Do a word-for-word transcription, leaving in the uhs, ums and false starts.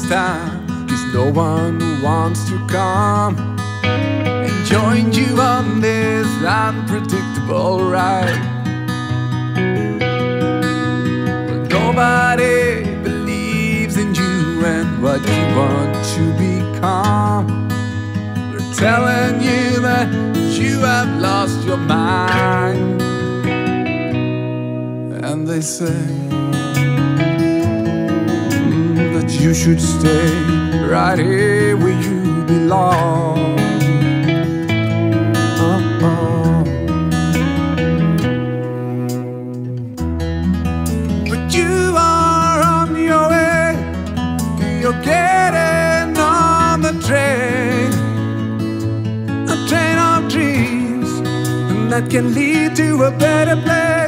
time, 'cause no one wants to come and join you on this unpredictable ride. Well, nobody believes in you and what you want to become. They're telling you that you have lost your mind, and they say that you should stay right here where you belong. Oh, oh. But you are on your way, you're getting on the train, a train of dreams, and that can lead to a better place.